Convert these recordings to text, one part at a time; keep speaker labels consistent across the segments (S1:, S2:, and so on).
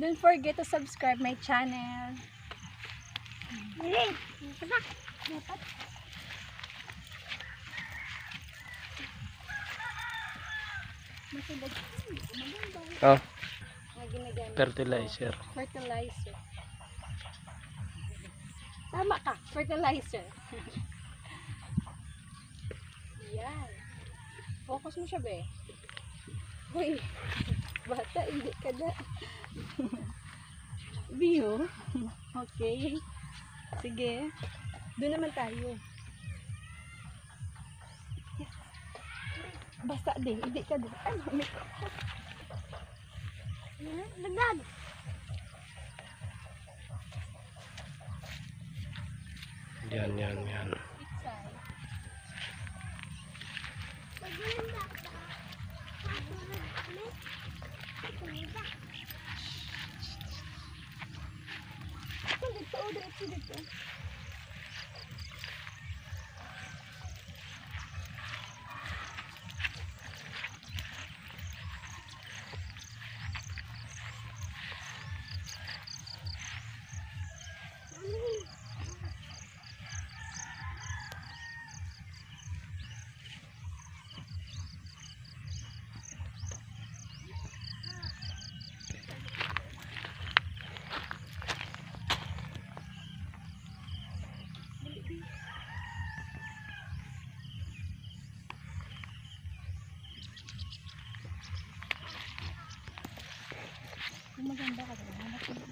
S1: Don't forget to subscribe my channel.
S2: Oh,
S1: Ang ginagamit
S2: fertilizer.
S1: ko, fertilizer. Tama ka, fertilizer. Yan. Focus mo siya, be. Uy, bata, hindi ka na. View. Okay. Sige. Doon naman tayo. Basta din, hindi ka din. Ano, may lagdag.
S2: Yan.
S1: Dito. Maganda ka ba?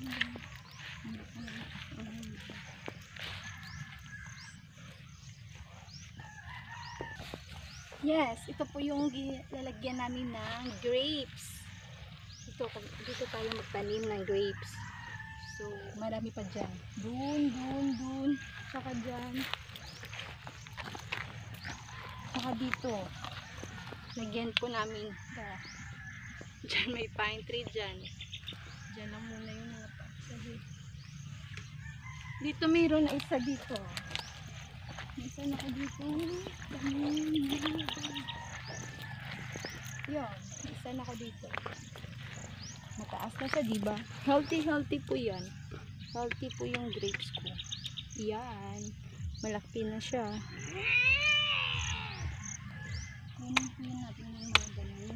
S1: Yes, ito po yung lalagyan namin ng grapes. Dito tayo magtanim ng grapes. So, marami pa dyan. Dun. Saka dyan. Saka dito. Lagyan po namin. Dyan may pine tree dyan. Diyan lang muna yung mga pasabi. Dito mayroon na isa dito. May isa na ako dito. Yun. May isa na ako dito. Mataas na siya, diba? Healthy po yan. Healthy po yung grapes ko. Yan. Malaki na siya. Kunin natin yung mga ganun.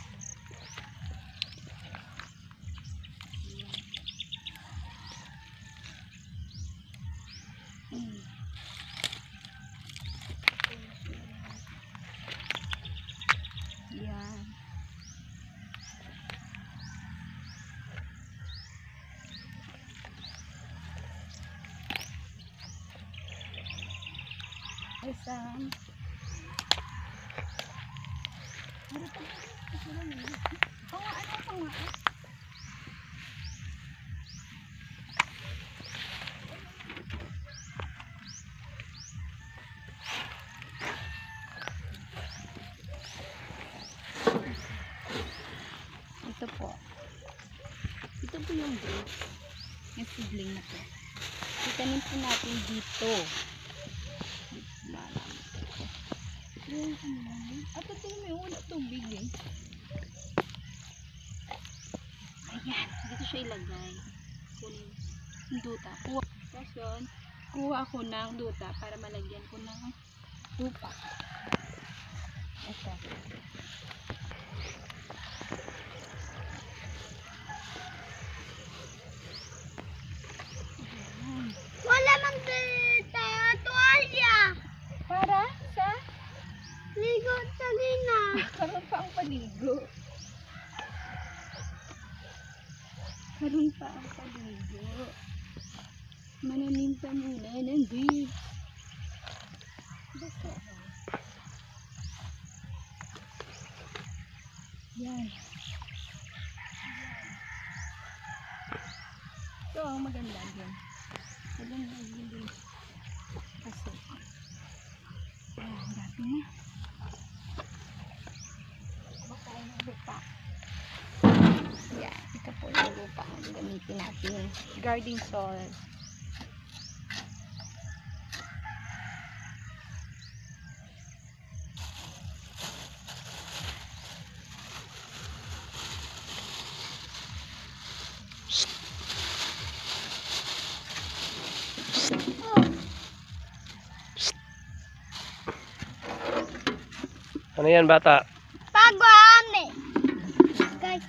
S1: Yan. Isang ito po yung grapes. Yung seedling na to. Itanim po natin dito. At ito may wala tubig eh. Ayan, dito siya ilagay. Kunin yung duta. Tapos yun, kuha ako ng duta para malagyan ko ng lupa. Ito.
S3: Wala mang tuwalya.
S1: Para sa
S3: Ligo sa gina.
S1: karoon pa ang paligo. Karoon pa ang paligo. Mananim pa muna ng grapes. Basta. Yan. Ito ang maganda din. Maganda din. Kasi. Ayan, dati na. Baka yung lupa. Yan. Ito po yung lupa. Gamitin natin. Garden soil.
S2: Ano yan, bata?
S3: Pagwami. Guys,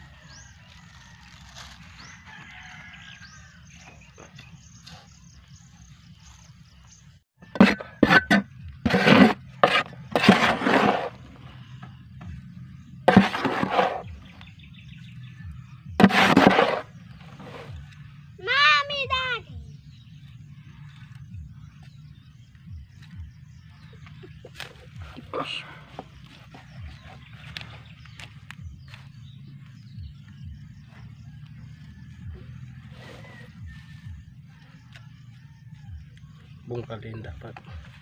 S3: Mommy, Daddy.
S2: Bungkalin dapat.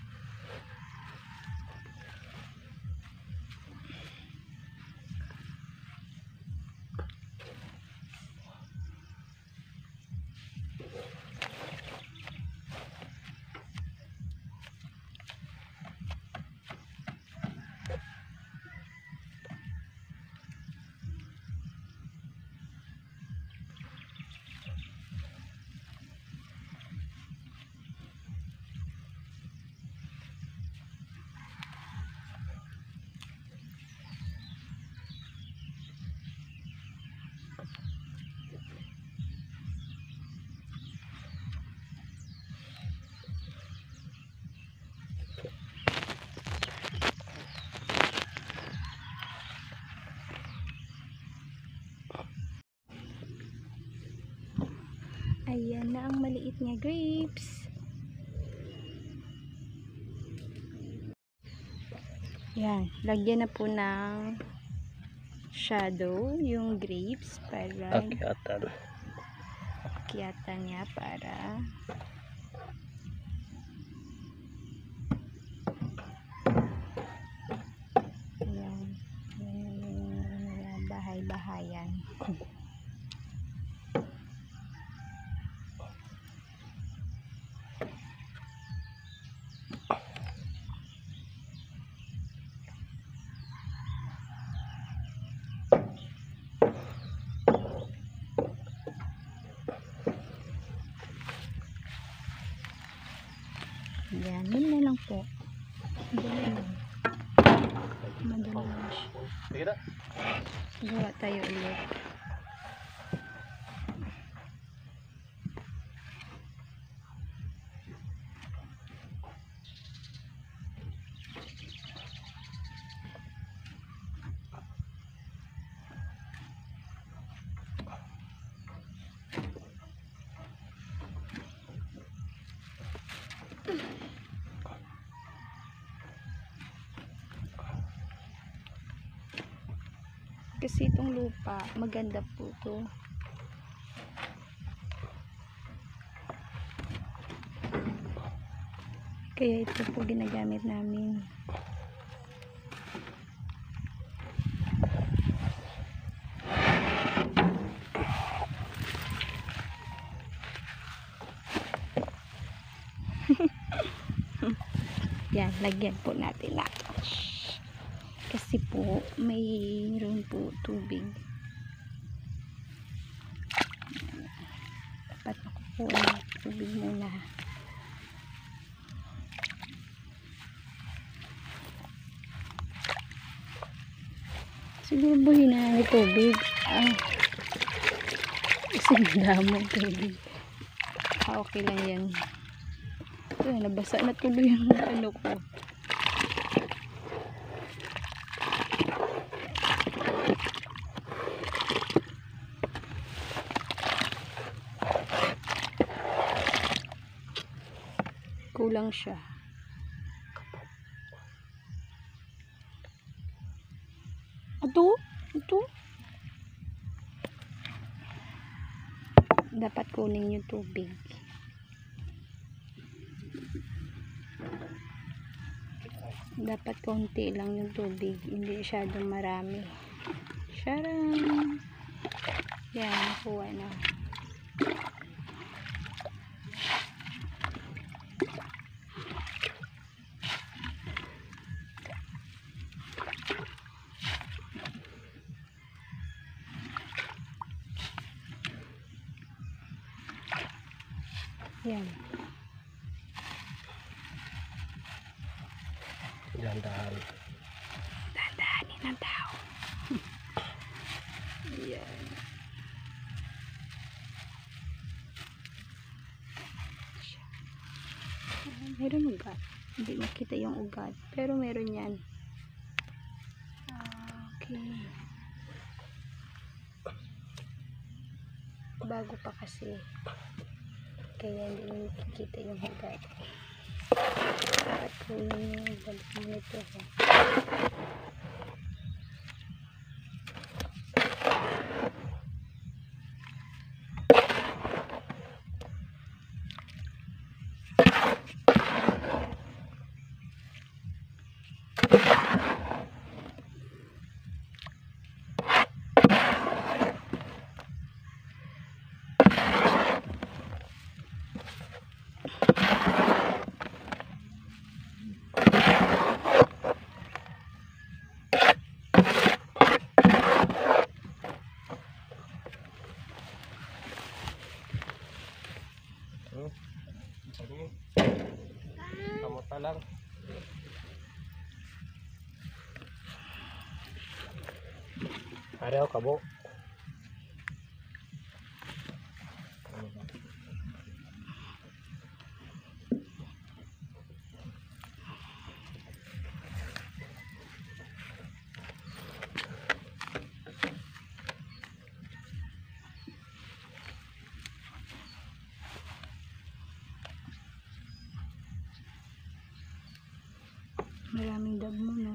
S1: Ayan na ang maliit niya grapes. Yan, lagyan na po ng shadow yung grapes para
S2: Akyatan.
S1: akyatan niya para yan, bahay-bahayan. Yan, yun na lang po. Madali lang. Madali lang siya.
S2: Sige na.
S1: Gawa tayo ulit. Kasi itong lupa, maganda po to. Kaya ito po ginagamit namin. Yan, lagyan po natin na. Kasi po, mayroon po tubig. Dapat makukuha ng tubig muna. Siguro buhin na ng tubig. Kasi madamang tubig. Okay lang yan. Ito, nabasa na tuloy yung ano ko. Kulang siya. Ito. Dapat kunin yung tubig. Dapat konti lang yung tubig. Hindi masyadong marami. Sharan! Yan, nakuha na. Yan.
S2: Dahan-dahan.
S1: Dahan-dahan. ng tao. Ayan. Meron ugat. Hindi makita yung ugat. Pero meron yan. Okay. Bago pa kasi. Kaya hindi mo makikita yung ugat. At kung balik mo nito.
S2: Kamusta lang. Araw kabo.
S1: Maraming dagmo, no?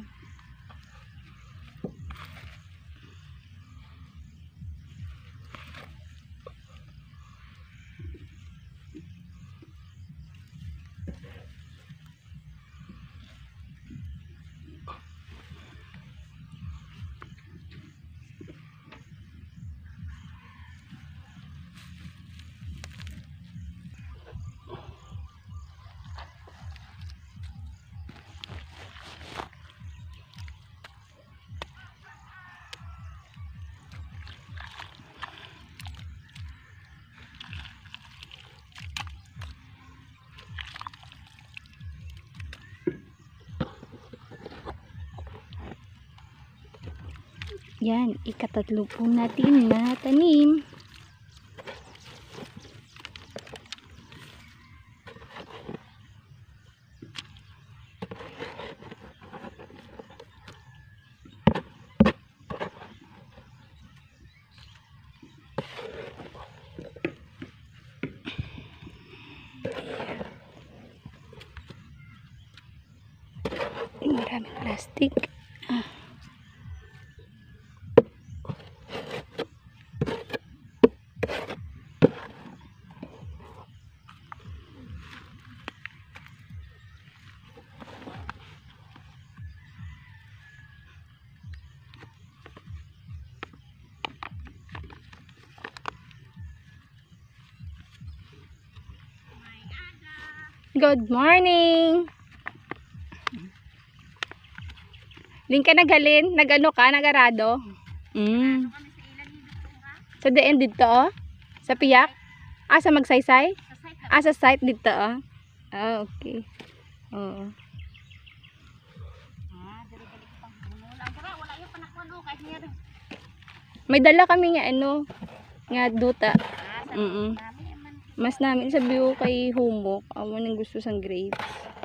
S1: Yan, ikatatlo po natin na tanim. Maraming plastic. Good morning! Din ka naghalin? Nagano ka? Nagarado? Sa daan dito, oh? Sa piyak? Ah, sa magsaysay? Ah, sa site dito, oh? Ah, okay. Oo. May dala kami nga, ano, nga duta. Mas namin sa view kay Humok. Amo nang gusto sang grapes.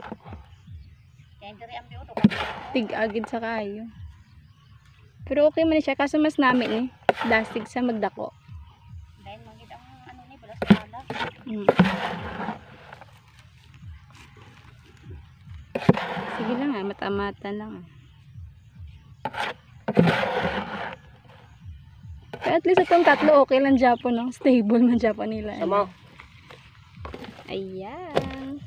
S1: Tig-agid sa kayo. Pero okay man siya kaso mas namin plastic sa magdako.
S3: Dahil magid ang ano ni balas pala.
S1: Sige lang mata-mata lang. Pero at least itong tatlo okay lang Japon, no? Stable man Japon nila.
S2: Sama.
S1: Ayan.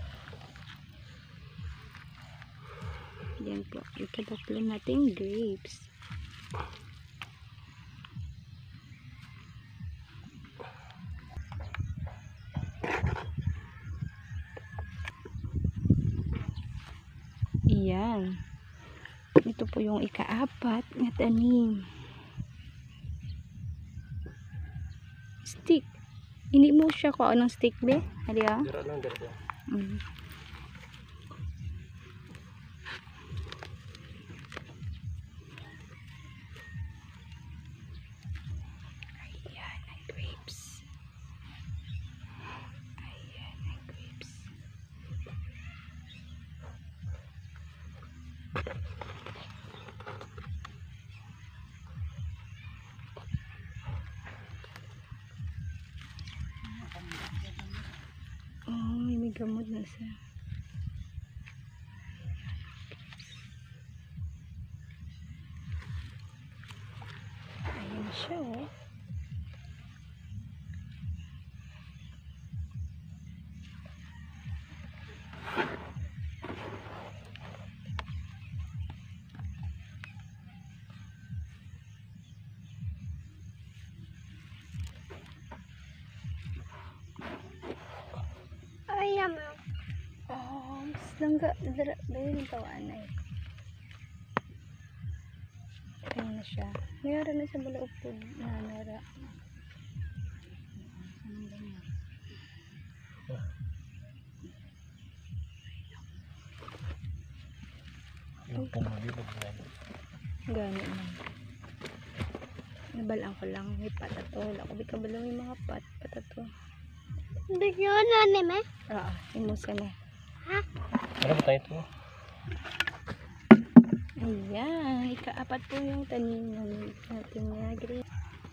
S1: Yan po. Ikatatlo nating grapes. Ayan. Ito po yung ika-apat na tanim. Stick. Hindi mo siya ko anong stick be? Hali ah.
S2: Dira lang dira.
S1: gamot na sa ayan siya oh. Oh, langga dara dahil ng tawaan ay. Ayan na siya. Mayroon na sa balaog po na nara.
S2: Yung pumulibog na yun.
S1: Gani man. Nabalaan ko lang may patato. Wala ko bikabalang yung mga patato.
S3: Hindi yun, anime.
S1: Imus ka na.
S2: Ano ba tayo ito?
S1: Ayan, ika-apat po yung tanim natin na grapes.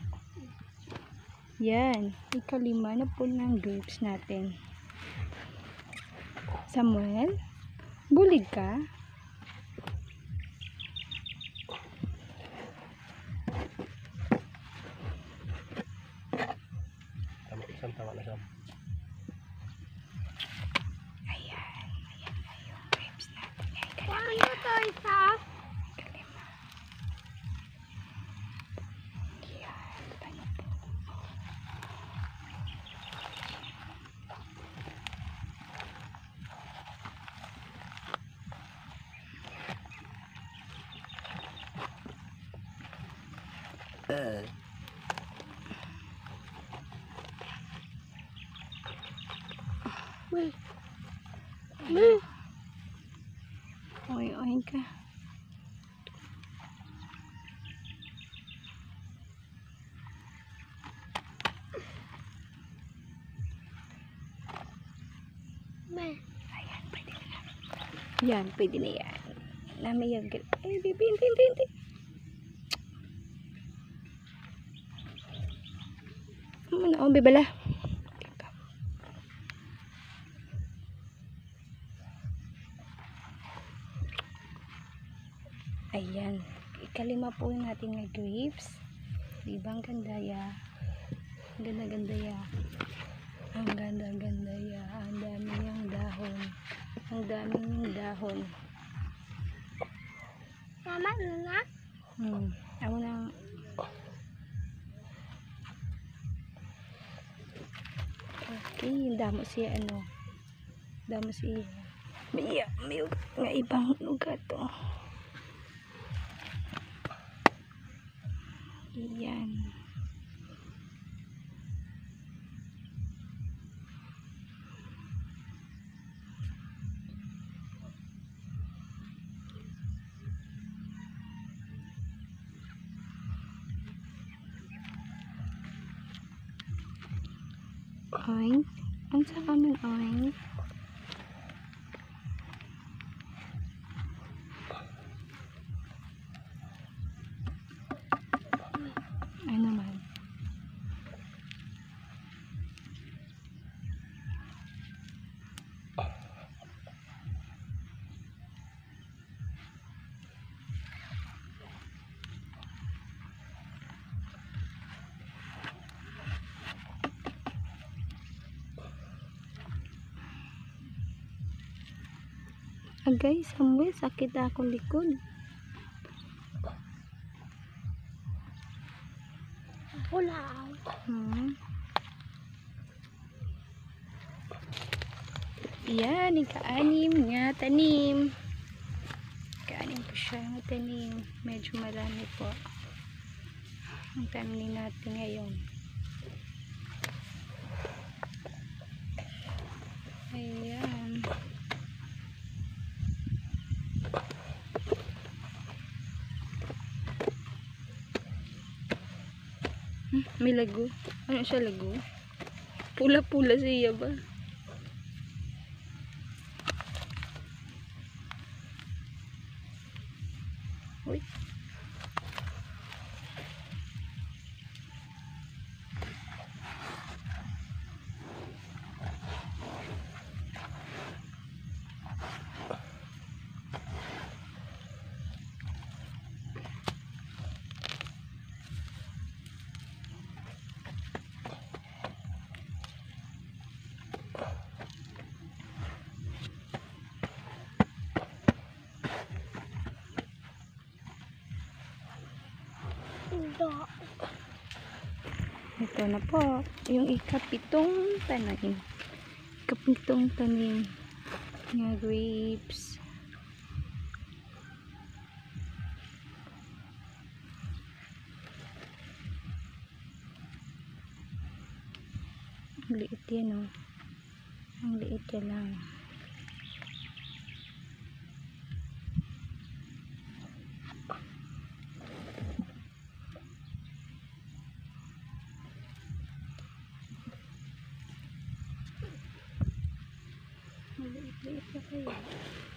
S1: Yan, ika-5 na po ng grapes natin. Samuel, bulig ka?
S2: Tama na siya.
S1: Ayan na yung grapes natin.
S3: Paano to isa?
S1: Ika-5. Yan, paano po? Oy ka. Ayan, pwede na. Yan, pwede na yan. Namayag. Ay, bibi, hindi. Ano, bibala. Ayan, ika-5 po yung ating na grapes. Diba ang ganda ya? Ang ganda ya. Ang ganda ya. Ang dami yung dahon. Ang dami yung dahon.
S3: Mama, ano na?
S1: Ako na. Okay, damo siya ano. Damo siya. May nga ibang lugar to. Yan. Oink. Ang sa kami oink. Ay naman. Guys, Samuel, sakit akong likod.
S3: Wala.
S1: Yan, ika-6 nga tanim. Ika-6 po siya nga tanim. Medyo marami po ang tanim natin ngayon. Ayan. May lago. Ano siya lago? Pula-pula siya ba? Uy.
S3: Ito.
S1: Ito na po, yung ikapitong tanim. Ikapitong tanim nga grapes. Ang liit yan, oh. Ang liit yan lang. Ang liit-liit na kaya.